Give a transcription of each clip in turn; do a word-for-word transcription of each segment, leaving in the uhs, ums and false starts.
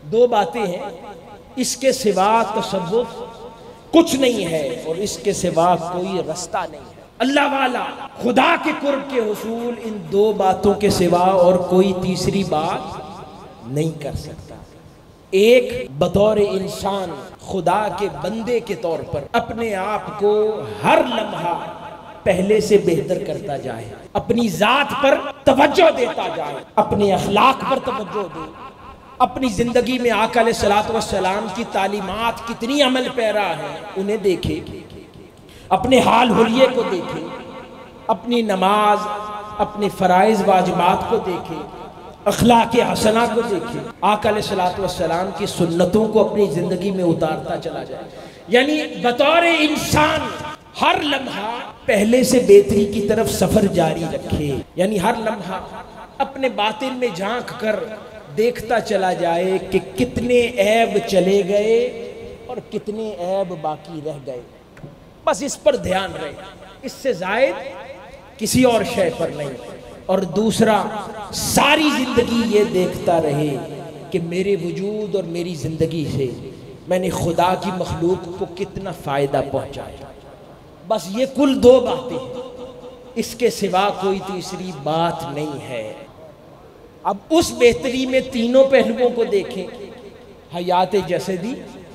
دو باتیں ہیں، اس کے سوا تصوف کچھ نہیں ہے اور اس کے سوا کوئی رستہ نہیں ہے۔ اللہ والا خدا کے قرب کے حصول ان دو باتوں کے سوا اور کوئی تیسری بات نہیں کر سکتا۔ ایک، بطور انسان خدا کے بندے کے طور پر اپنے آپ کو ہر لمحہ پہلے سے بہتر کرتا جائے، اپنی ذات پر توجہ دیتا جائے، اپنے اخلاق پر توجہ دے، اپنی زندگی میں آقا علیہ الصلوۃ والسلام کی تعلیمات کتنی عمل پیرا ہیں انہیں دیکھے، اپنے حال حلیے کو دیکھے، اپنی نماز، اپنے فرائض واجبات کو دیکھے، اخلاق حسنہ کو دیکھے، آقا علیہ الصلوۃ والسلام کی سنتوں کو اپنی زندگی میں اتارتا چلا جائے۔ یعنی بطور انسان ہر لمحہ پہلے سے بہتری کی طرف سفر جاری رکھے، یعنی ہر لمحہ اپنے باطن میں جھانک کر دیکھتا چلا جائے کہ کتنے عیب چلے گئے اور کتنے عیب باقی رہ گئے، بس اس پر دھیان رہے، اس سے زائد کسی اور شے پر نہیں۔ اور دوسرا، ساری زندگی یہ دیکھتا رہے کہ میرے وجود اور میری زندگی سے میں نے خدا کی مخلوق کو کتنا فائدہ پہنچایا۔ بس یہ کل دو باتیں ہیں، اس کے سوا کوئی تیسری بات نہیں ہے۔ اب اس بہتری میں تینوں پہلوؤں کو دیکھیں، حیات جسدی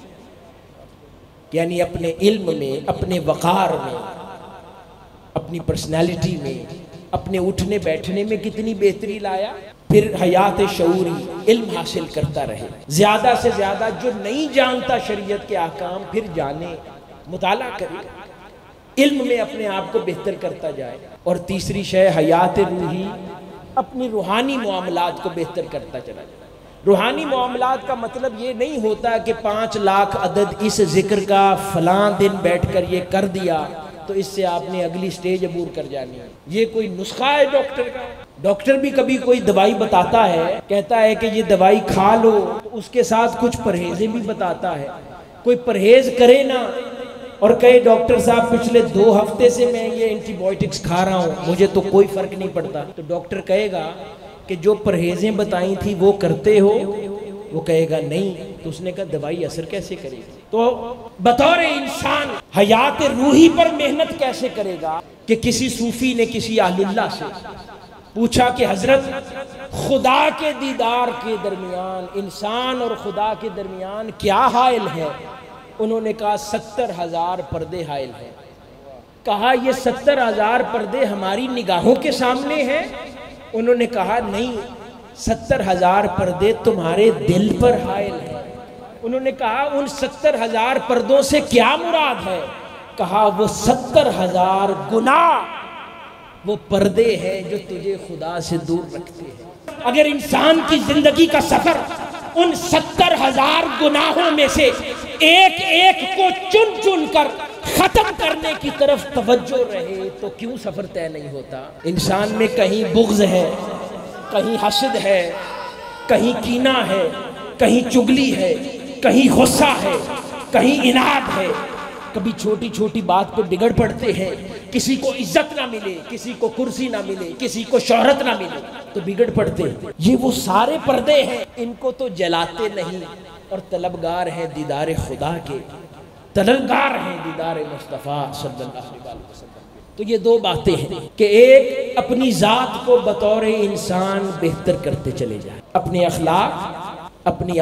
یعنی اپنے علم میں، اپنے وقار میں، اپنی پرسنالٹی میں، اپنے اٹھنے بیٹھنے میں کتنی بہتری لایا۔ پھر حیات شعوری، علم حاصل کرتا رہے، زیادہ سے زیادہ جو نہیں جانتا شریعت کے احکام پھر جانے، مطالعہ کرے، علم میں اپنے آپ کو بہتر کرتا جائے۔ اور تیسری شے حیات روحی، اپنی روحانی معاملات کو بہتر کرتا چلا جائے۔ روحانی معاملات کا مطلب یہ نہیں ہوتا کہ پانچ لاکھ عدد اس ذکر کا فلاں دن بیٹھ کر یہ کر دیا تو اس سے آپ نے اگلی سٹیج عبور کر جانی ہے۔ یہ کوئی نسخہ ہے ڈاکٹر کا؟ ڈاکٹر بھی کبھی کوئی دوائی بتاتا ہے، کہتا ہے کہ یہ دوائی کھا لو، اس کے ساتھ کچھ پرہیزیں بھی بتاتا ہے۔ کوئی پرہیز کرے نا اور کہے ڈاکٹر صاحب پچھلے دو ہفتے سے میں یہ اینٹی بائیوٹکس کھا رہا ہوں، مجھے تو کوئی فرق نہیں پڑتا، تو ڈاکٹر کہے گا کہ جو پرہیزیں بتائی تھی وہ کرتے ہو؟ وہ کہے گا نہیں، تو اس نے کہا دوائی اثر کیسے کرے گی؟ تو بطور انسان حیات روحی پر محنت کیسے کرے گا؟ کہ کسی صوفی نے کسی اہل اللہ سے پوچھا کہ حضرت خدا کے دیدار کے درمیان، انسان اور خدا کے درمیان کیا حائل ہے؟ انہوں نے کہا ستر ہزار پردے حائل ہیں۔ کہا یہ ستر ہزار پردے ہماری نگاہوں کے سامنے ہیں؟ انہوں نے کہا نہیں، ستر ہزار پردے تمہارے دل پر حائل ہیں۔ انہوں نے کہا ان ستر ہزار پردوں سے کیا مراد ہے؟ کہا وہ ستر ہزار گناہ وہ پردے ہیں جو تجھے خدا سے دور رکھتے ہیں۔ اگر انسان کی زندگی کا سفر ان ستر ہزار گناہوں میں سے ایک ایک کو چن چن کر ختم کرنے کی طرف توجہ رہے تو کیوں سفر طے نہیں ہوتا؟ انسان میں کہیں بغض ہے، کہیں حسد ہے، کہیں کینہ ہے، کہیں چگلی ہے، کہیں غصہ ہے، کہیں اناد ہے، کبھی چھوٹی چھوٹی بات پہ بگڑ پڑتے ہیں، کسی کو عزت نہ ملے، کسی کو کرسی نہ ملے، کسی کو شہرت نہ ملے تو بگڑ پڑتے ہیں۔ یہ وہ سارے پردے ہیں، ان کو تو جلاتے نہیں اور طلبگار ہیں دیدار خدا کے، طلبگار ہیں دیدار مصطفیٰ صلی اللہ علیہ وسلم۔ تو یہ دو باتیں ہیں کہ ایک اپنی ذات کو بطور انسان بہتر کرتے چلے جائیں، اپنے اخلاق، اپنی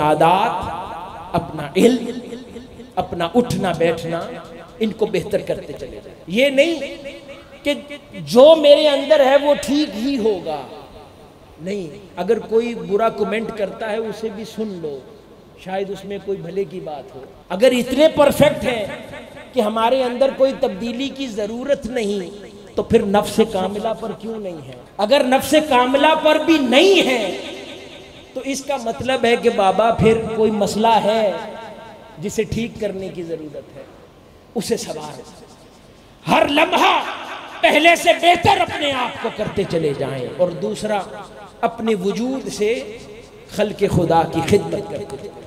عادات، اپنا علم، اپنا اٹھنا بیٹھنا، ان کو بہتر کرتے چلے جائیں۔ یہ نہیں کہ جو میرے اندر ہے وہ ٹھیک ہی ہوگا، نہیں، اگر کوئی برا کمنٹ کرتا ہے اسے بھی سن لو، شاید اس میں کوئی بھلے کی بات ہو۔ اگر اتنے پرفیکٹ ہیں کہ ہمارے اندر کوئی تبدیلی کی ضرورت نہیں تو پھر نفس کاملہ پر کیوں نہیں ہے؟ اگر نفس کاملہ پر بھی نہیں ہے تو اس کا مطلب ہے کہ بابا پھر کوئی مسئلہ ہے جسے ٹھیک کرنے کی ضرورت ہے، اسے سوار ہر لمحہ پہلے سے بہتر اپنے آپ کو کرتے چلے جائیں۔ اور دوسرا، اپنے وجود سے خلق خدا کی خدمت کرتے